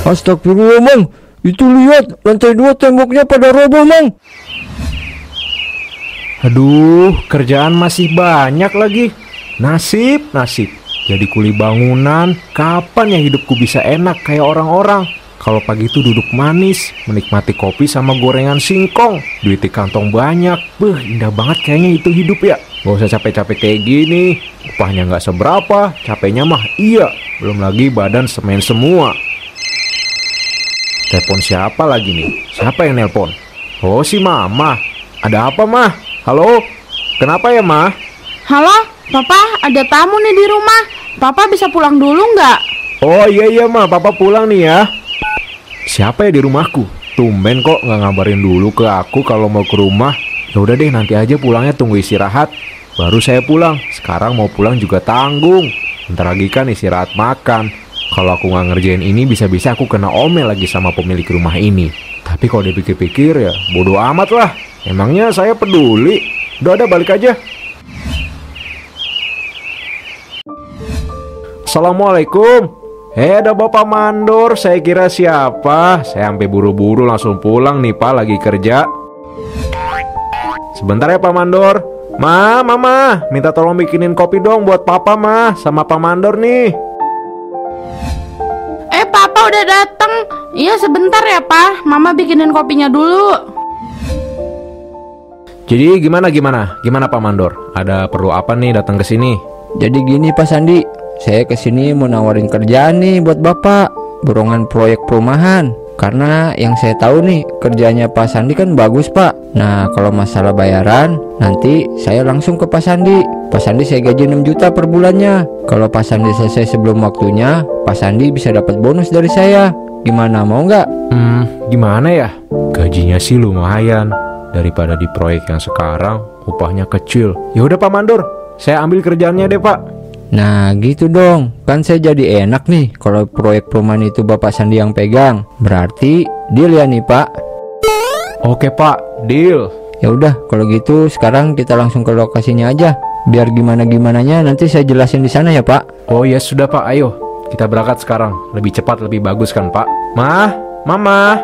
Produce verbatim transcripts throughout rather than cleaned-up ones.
Astagfirullah, Mang. Itu lihat, lantai dua temboknya pada roboh, Mang. Aduh, kerjaan masih banyak lagi. Nasib, nasib. Jadi kuli bangunan, kapan ya hidupku bisa enak kayak orang-orang? Kalau pagi itu duduk manis, menikmati kopi sama gorengan singkong, duit di kantong banyak. Beuh, indah banget kayaknya itu hidup ya. Gak usah capek-capek kayak gini. Upahnya gak seberapa, capeknya mah iya. Belum lagi badan semen semua. Telepon siapa lagi nih? Siapa yang nelpon? Oh, si Mama. Ada apa, Mah? Halo? Kenapa ya, Mah? Halo, Papa, ada tamu nih di rumah. Papa bisa pulang dulu nggak? Oh iya iya, Mah, Papa pulang nih ya. Siapa ya di rumahku? Tumben kok nggak ngabarin dulu ke aku kalau mau ke rumah. Ya udah deh, nanti aja pulangnya, tunggu istirahat. Baru saya pulang. Sekarang mau pulang juga tanggung. Bentar lagi kan istirahat makan. Kalau aku nggak ngerjain ini, bisa-bisa aku kena omel lagi sama pemilik rumah ini. Tapi kalau dipikir-pikir ya bodoh amat lah. Emangnya saya peduli? Udah ada, balik aja. Assalamualaikum. Eh, ada Bapak Mandor. Saya kira siapa? Saya sampai buru-buru langsung pulang nih, Pak, lagi kerja. Sebentar ya, Pak Mandor. Ma, Mama, minta tolong bikinin kopi dong buat Papa, Ma, sama Pak Mandor nih. Eh, Papa udah datang. Iya, sebentar ya, Pak. Mama bikinin kopinya dulu. Jadi gimana gimana? Gimana Pak Mandor? Ada perlu apa nih datang ke sini? Jadi gini, Pak Sandi. Saya kesini mau nawarin kerjaan nih buat Bapak. Borongan proyek perumahan. Karena yang saya tahu nih, kerjanya Pak Sandi kan bagus, Pak. Nah, kalau masalah bayaran, nanti saya langsung ke Pak Sandi. Pak Sandi saya gaji enam juta per bulannya. Kalau Pak Sandi selesai sebelum waktunya, Pak Sandi bisa dapat bonus dari saya. Gimana, mau nggak? Hmm, gimana ya? Gajinya sih lumayan. Daripada di proyek yang sekarang, upahnya kecil. Ya udah Pak Mandor, saya ambil kerjaannya deh, Pak. Nah gitu dong, kan saya jadi enak nih kalau proyek perumahan itu Bapak Sandi yang pegang. Berarti deal ya nih, Pak? Oke, Pak, deal. Ya udah, kalau gitu sekarang kita langsung ke lokasinya aja. Biar gimana-gimananya nanti saya jelasin di sana ya, Pak. Oh ya sudah, Pak, ayo. Kita berangkat sekarang. Lebih cepat, lebih bagus kan, Pak? Ma, Mama.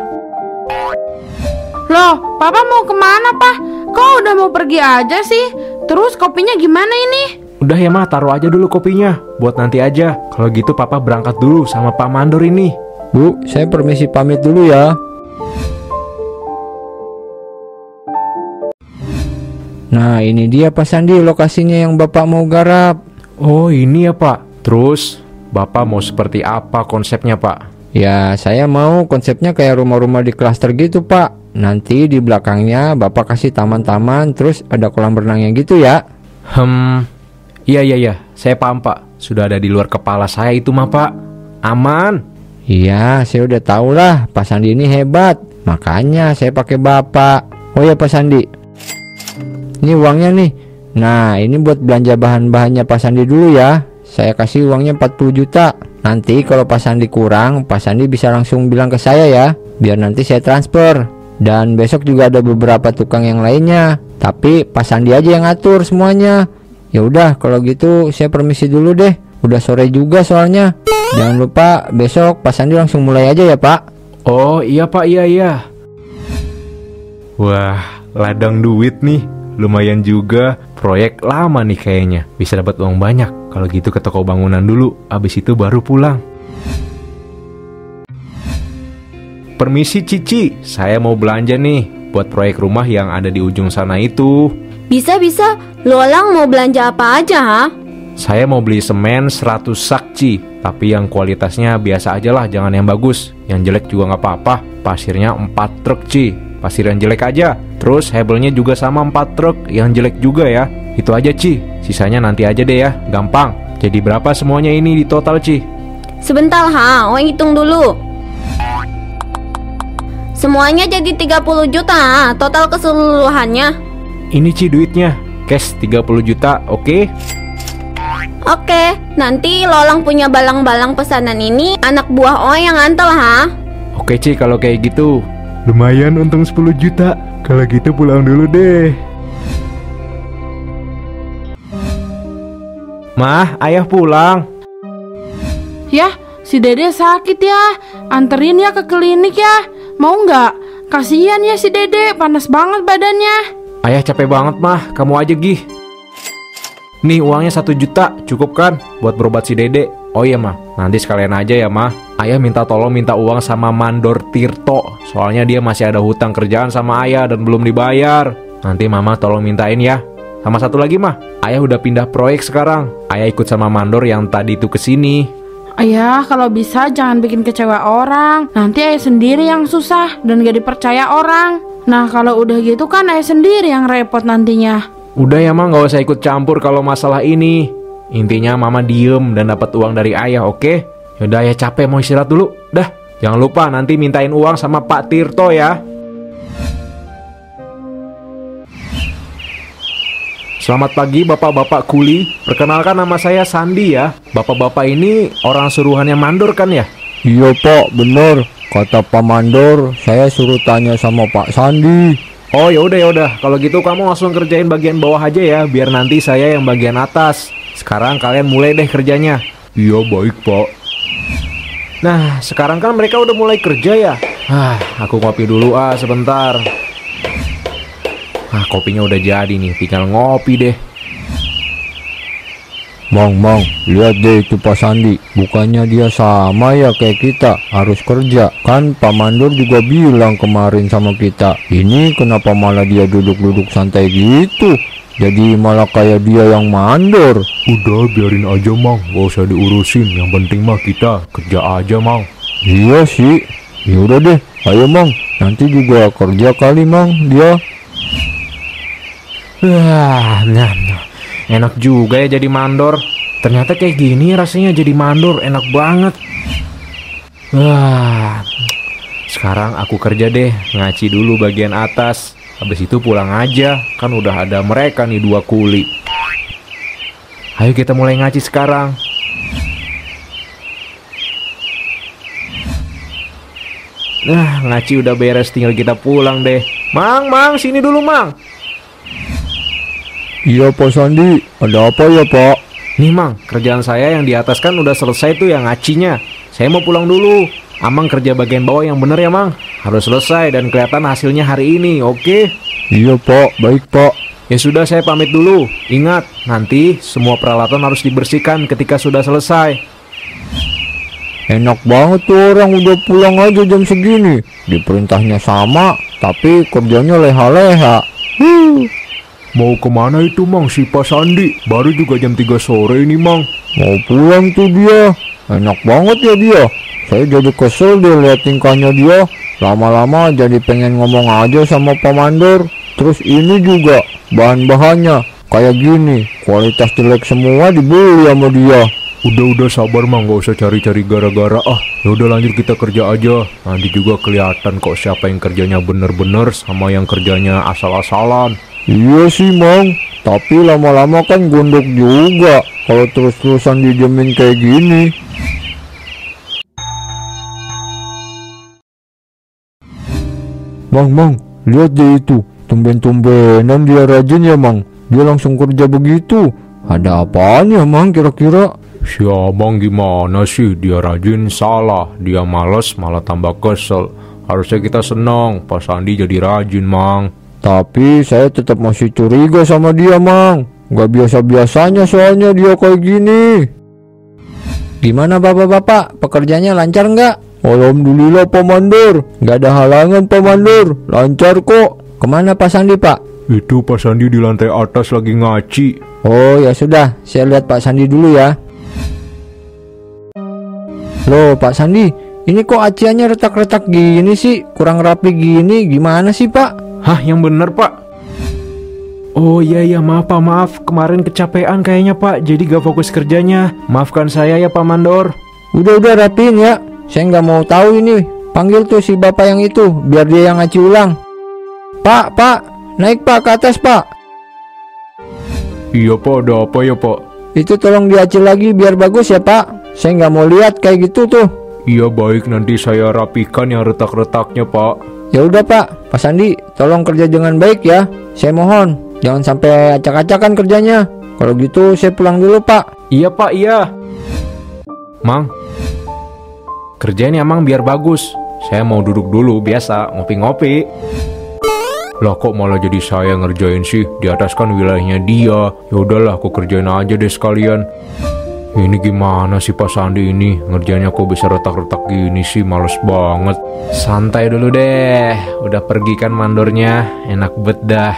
Loh, Papa mau kemana, Pak? Kok udah mau pergi aja sih? Terus kopinya gimana ini? Udah ya, Ma, taruh aja dulu kopinya. Buat nanti aja. Kalau gitu Papa berangkat dulu sama Pak Mandor ini. Bu, saya permisi pamit dulu ya. Nah, ini dia Pak Sandi lokasinya yang Bapak mau garap. Oh, ini ya, Pak. Terus, Bapak mau seperti apa konsepnya, Pak? Ya, saya mau konsepnya kayak rumah-rumah di klaster gitu, Pak. Nanti di belakangnya Bapak kasih taman-taman, terus ada kolam renangnya gitu ya. Hmm, iya iya iya, saya paham, Pak. Sudah ada di luar kepala saya itu mah, Pak. Aman. Iya, saya udah tahu lah, Pak Sandi ini hebat. Makanya saya pakai Bapak. Oh ya, Pak Sandi, ini uangnya nih. Nah, ini buat belanja bahan-bahannya Pak Sandi dulu ya. Saya kasih uangnya empat puluh juta. Nanti kalau Pak Sandi kurang, Pak Sandi bisa langsung bilang ke saya ya, biar nanti saya transfer. Dan besok juga ada beberapa tukang yang lainnya, tapi Pak Sandi aja yang ngatur semuanya. Ya udah, kalau gitu saya permisi dulu deh. Udah sore juga soalnya. Jangan lupa besok Pak Sandi langsung mulai aja ya, Pak. Oh iya, Pak, iya iya. Wah, ladang duit nih. Lumayan juga. Proyek lama nih kayaknya. Bisa dapat uang banyak. Kalau gitu ke toko bangunan dulu, abis itu baru pulang. Permisi Cici, saya mau belanja nih buat proyek rumah yang ada di ujung sana itu. Bisa-bisa, lo Lang mau belanja apa aja, ha? Saya mau beli semen seratus sak, Ci. Tapi yang kualitasnya biasa aja lah, jangan yang bagus. Yang jelek juga nggak apa-apa. Pasirnya empat truk, Ci. Pasir yang jelek aja. Terus hebelnya juga sama empat truk, yang jelek juga ya. Itu aja, Ci. Sisanya nanti aja deh ya, gampang. Jadi berapa semuanya ini di total, Ci? Sebentar, ha, Wang hitung dulu. Semuanya jadi tiga puluh juta, ha? Total keseluruhannya. Ini, Ci, duitnya. Cash tiga puluh juta, oke? Okay? Oke, nanti Lolang punya balang-balang pesanan ini anak buah Oe yang antel, ha? Oke, Ci, kalau kayak gitu. Lumayan untung sepuluh juta. Kalau gitu pulang dulu deh. Mah, ayah pulang. Yah, si Dede sakit ya. Anterin ya ke klinik ya. Mau nggak? Kasihan ya si Dede, panas banget badannya. Ayah capek banget mah, kamu aja Gih. Nih uangnya satu juta, cukup kan buat berobat si Dede? Oh iya mah, nanti sekalian aja ya mah. Ayah minta tolong minta uang sama Mandor Tirto. Soalnya dia masih ada hutang kerjaan sama ayah dan belum dibayar. Nanti mama tolong mintain ya. Sama satu lagi mah, ayah udah pindah proyek sekarang. Ayah ikut sama Mandor yang tadi itu kesini. Ayah, kalau bisa jangan bikin kecewa orang. Nanti ayah sendiri yang susah dan gak dipercaya orang. Nah kalau udah gitu kan ayah sendiri yang repot nantinya. Udah ya mah, gak usah ikut campur kalau masalah ini. Intinya mama diem dan dapat uang dari ayah, oke? Yaudah ayah capek mau istirahat dulu. Dah, jangan lupa nanti mintain uang sama Pak Tirto ya. Selamat pagi bapak-bapak kuli. Perkenalkan nama saya Sandi ya. Bapak-bapak ini orang suruhannya Mandor kan ya? Iya Pak, bener. Kata Pak Mandor, saya suruh tanya sama Pak Sandi. Oh yaudah yaudah, kalau gitu kamu langsung kerjain bagian bawah aja ya, biar nanti saya yang bagian atas. Sekarang kalian mulai deh kerjanya. Iya baik Pak. Nah sekarang kan mereka udah mulai kerja ya. Ah, aku ngopi dulu ah sebentar. Ah, kopinya udah jadi nih, tinggal ngopi deh. Mang, Mang, lihat deh itu Pak Sandi. Bukannya dia sama ya kayak kita, harus kerja. Kan Pak Mandor juga bilang kemarin sama kita. Ini kenapa malah dia duduk-duduk santai gitu? Jadi malah kayak dia yang mandor. Udah biarin aja Mang, gak usah diurusin. Yang penting mah kita kerja aja Mang. Iya sih. Yaudah deh, ayo Mang. Nanti juga kerja kali Mang dia. Wah, nah, nah. Enak juga ya jadi mandor. Ternyata kayak gini rasanya jadi mandor, enak banget. Wah, sekarang aku kerja deh, ngaci dulu bagian atas. Habis itu pulang aja, kan udah ada mereka nih dua kuli. Ayo kita mulai ngaci sekarang. Nah, ngaci udah beres, tinggal kita pulang deh. Mang, Mang, sini dulu Mang. Iya Pak Sandi, ada apa ya Pak? Nih Mang, kerjaan saya yang di atas kan udah selesai tuh yang ngacinya. Saya mau pulang dulu. Amang kerja bagian bawah yang bener ya Mang. Harus selesai dan kelihatan hasilnya hari ini, oke? Iya Pak, baik Pak. Ya sudah saya pamit dulu. Ingat, nanti semua peralatan harus dibersihkan ketika sudah selesai. Enak banget tuh orang udah pulang aja jam segini. Diperintahnya sama, tapi kerjanya leha-leha. Huh. Mau kemana itu Mang si Pak Sandi? Baru juga jam tiga sore ini Mang. Mau pulang tuh dia. Enak banget ya dia. Saya jadi kesel deh liat tingkahnya dia. Lama-lama jadi pengen ngomong aja sama Pak Mandor. Terus ini juga bahan-bahannya kayak gini, kualitas jelek semua dibeli sama dia. Udah-udah sabar Mang, gak usah cari-cari gara-gara ah. Ya udah lanjut kita kerja aja. Nanti juga kelihatan kok siapa yang kerjanya bener-bener sama yang kerjanya asal-asalan. Iya sih Mang, tapi lama-lama kan gondok juga kalau terus-terusan dijamin kayak gini. Mang, Mang, lihat deh itu. Tumben-tumbenan dia rajin ya Mang. Dia langsung kerja begitu. Ada apaan ya Mang kira-kira? Si Abang gimana sih? Dia rajin salah. Dia males malah tambah kesel. Harusnya kita senang Pak Sandi jadi rajin Mang. Tapi saya tetap masih curiga sama dia Mang. Gak biasa-biasanya soalnya dia kayak gini. Gimana bapak-bapak, pekerjaannya lancar nggak? Alhamdulillah Pak Mandor. Gak ada halangan Pak Mandor, lancar kok. Kemana Pak Sandi Pak? Itu Pak Sandi di lantai atas lagi ngaci. Oh ya sudah, saya lihat Pak Sandi dulu ya. Loh Pak Sandi, ini kok aciannya retak-retak gini sih? Kurang rapi gini, gimana sih Pak? Hah, yang bener Pak? Oh iya iya maaf Pak, maaf. Kemarin kecapean kayaknya Pak, jadi gak fokus kerjanya. Maafkan saya ya Pak Mandor. Udah-udah rapiin ya. Saya nggak mau tahu ini. Panggil tuh si bapak yang itu, biar dia yang ngaci ulang. Pak, Pak, naik Pak ke atas Pak. Iya Pak, ada apa ya Pak? Itu tolong diacil lagi biar bagus ya Pak. Saya nggak mau lihat kayak gitu tuh. Iya baik, nanti saya rapikan yang retak-retaknya Pak. Ya udah Pak, Pak Sandi, tolong kerja dengan baik ya. Saya mohon, jangan sampai acak-acakan kerjanya. Kalau gitu saya pulang dulu Pak. Iya Pak, iya. Mang, kerjain ya Mang biar bagus. Saya mau duduk dulu biasa ngopi-ngopi. Lah kok malah jadi saya ngerjain sih? Di atas kan wilayahnya dia. Ya udahlah, aku kerjain aja deh sekalian. Ini gimana sih Pak Sandi ini? Ngerjainnya kok bisa retak-retak gini sih, males banget. Santai dulu deh. Udah pergi kan mandornya, enak bet dah.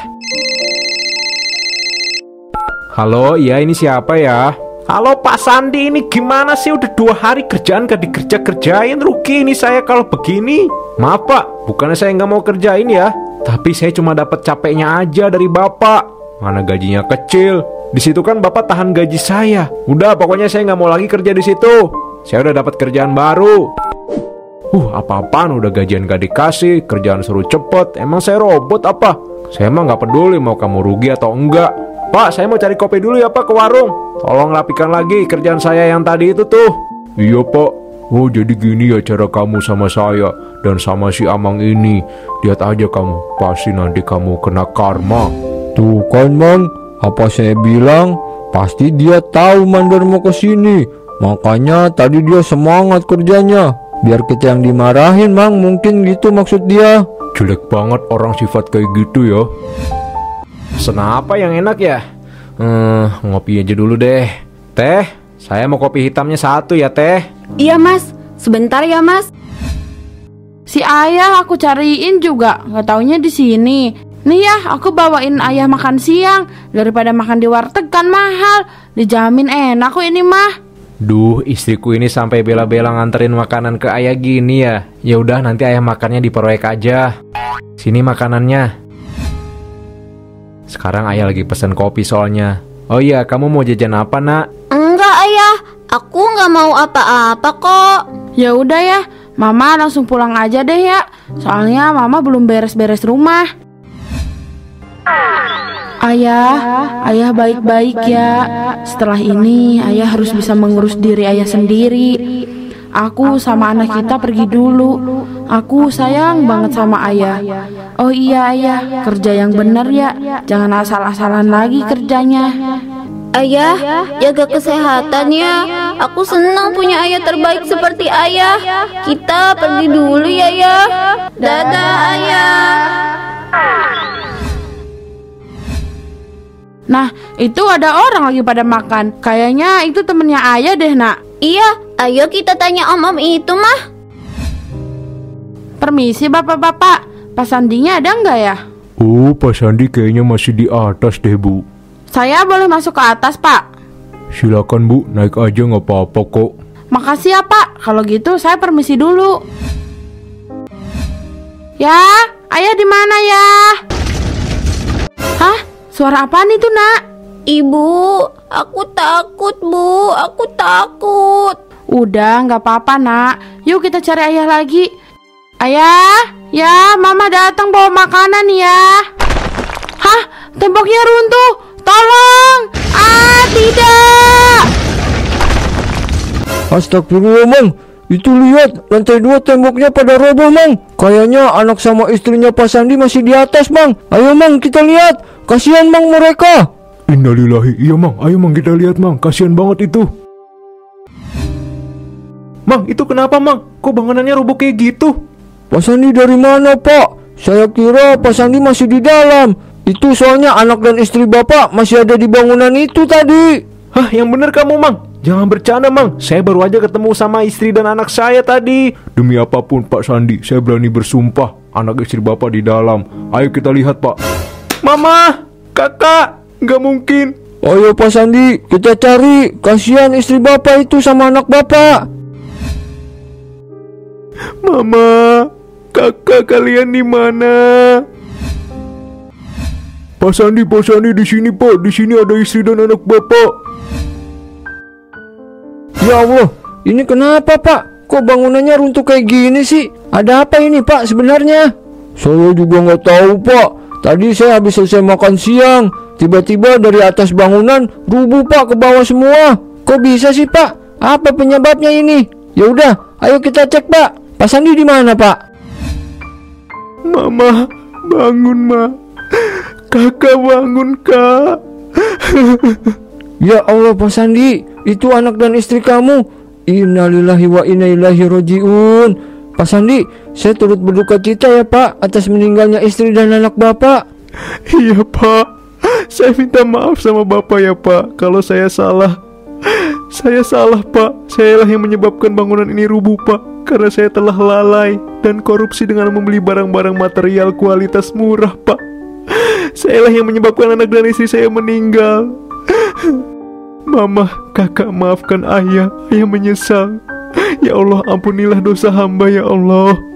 Halo, iya ini siapa ya? Halo Pak Sandi, ini gimana sih? Udah dua hari kerjaan gak dikerja-kerjain. Rugi ini saya kalau begini. Maaf Pak, bukannya saya nggak mau kerjain ya, tapi saya cuma dapat capeknya aja dari Bapak. Mana gajinya kecil. Di situ kan Bapak tahan gaji saya. Udah, pokoknya saya nggak mau lagi kerja di situ. Saya udah dapat kerjaan baru. Uh, apa-apaan udah gajian gak dikasih, kerjaan suruh cepet. Emang saya robot apa? Saya emang nggak peduli mau kamu rugi atau enggak. Pak, saya mau cari kopi dulu ya Pak ke warung. Tolong rapikan lagi kerjaan saya yang tadi itu tuh. Iya Pak. Oh jadi gini ya cara kamu sama saya dan sama si Amang ini. Lihat aja kamu, pasti nanti kamu kena karma. Tuh kan Mang, apa saya bilang? Pasti dia tahu mandor mau kesini. Makanya tadi dia semangat kerjanya. Biar kita yang dimarahin Mang, mungkin gitu maksud dia. Jelek banget orang sifat kayak gitu ya. Pesen apa yang enak ya? Hmm, ngopi aja dulu deh. Teh, saya mau kopi hitamnya satu ya Teh. Iya Mas, sebentar ya Mas. Si ayah aku cariin juga, nggak taunya di sini. Nih ya, aku bawain ayah makan siang. Daripada makan di warteg kan mahal. Dijamin enak kok ini mah. Duh, istriku ini sampai bela-bela nganterin makanan ke ayah gini ya. Ya udah, nanti ayah makannya di proyek aja. Sini makanannya. Sekarang ayah lagi pesen kopi soalnya. Oh iya, kamu mau jajan apa nak? Enggak ayah, aku nggak mau apa-apa kok. Ya udah ya, Mama langsung pulang aja deh ya. Soalnya Mama belum beres-beres rumah. Ayah, ayah baik-baik ya. Setelah ini ayah harus bisa mengurus diri ayah sendiri. Aku sama anak kita pergi dulu. Aku sayang banget sama ayah. Oh iya ayah, kerja yang benar ya. Jangan asal-asalan lagi kerjanya. Ayah, jaga kesehatan ya. Aku senang punya ayah terbaik seperti ayah. Kita pergi dulu ya ya. Dadah ayah. Nah, itu ada orang lagi pada makan. Kayaknya itu temennya ayah deh nak. Iya, ayo kita tanya om-om itu mah. Permisi bapak-bapak, Pak Sandinya ada nggak ya? Oh, Pak Sandi kayaknya masih di atas deh Bu. Saya boleh masuk ke atas Pak? Silakan Bu, naik aja nggak apa-apa kok. Makasih ya Pak, kalau gitu saya permisi dulu. Ya, ayah di mana ya? Hah? Suara apaan itu nak? Ibu, aku takut Bu, aku takut. Udah, nggak apa-apa nak. Yuk kita cari ayah lagi. Ayah, ya Mama datang bawa makanan ya. Hah? Temboknya runtuh. Tolong. Ah, tidak. Astagfirullah Mang, itu lihat lantai dua temboknya pada roboh Mang. Kayaknya anak sama istrinya Pak Sandi masih di atas Mang. Ayo Mang kita lihat, kasihan Mang mereka. Innalillahi, iya Mang, ayo Mang kita lihat Mang, kasihan banget itu. Mang, itu kenapa Mang? Kok bangunannya roboh kayak gitu? Pak Sandi dari mana Pak? Saya kira Pak Sandi masih di dalam. Itu soalnya anak dan istri Bapak masih ada di bangunan itu tadi. Hah, yang bener kamu Mang. Jangan bercanda Mang. Saya baru aja ketemu sama istri dan anak saya tadi. Demi apapun Pak Sandi, saya berani bersumpah anak istri Bapak di dalam. Ayo kita lihat Pak. Mama, kakak, nggak mungkin. Ayo Pak Sandi, kita cari. Kasihan istri Bapak itu sama anak Bapak. Mama, kakak kalian di mana? Pak Sandi, Pak Sandi di sini Pak. Di sini ada istri dan anak Bapak. Ya Allah, ini kenapa Pak? Kok bangunannya runtuh kayak gini sih? Ada apa ini Pak sebenarnya? Saya juga nggak tahu Pak. Tadi saya habis selesai makan siang, tiba-tiba dari atas bangunan rubuh Pak ke bawah semua. Kok bisa sih Pak? Apa penyebabnya ini? Ya udah, ayo kita cek Pak. Pak Sandi di mana Pak? Mama, bangun Ma. Kakak bangun Kak. Ya Allah Pak Sandi, itu anak dan istri kamu. Innalillahi wa inna ilaihi rojiun. Pak Sandi, saya turut berduka cita ya Pak atas meninggalnya istri dan anak Bapak. Iya Pak, saya minta maaf sama Bapak ya Pak kalau saya salah. Saya salah Pak, sayalah yang menyebabkan bangunan ini rubuh Pak, karena saya telah lalai dan korupsi dengan membeli barang-barang material kualitas murah Pak. Sayalah yang menyebabkan anak dan istri saya meninggal. Mama, kakak maafkan ayah, ayah menyesal. Ya Allah, ampunilah dosa hamba ya Allah.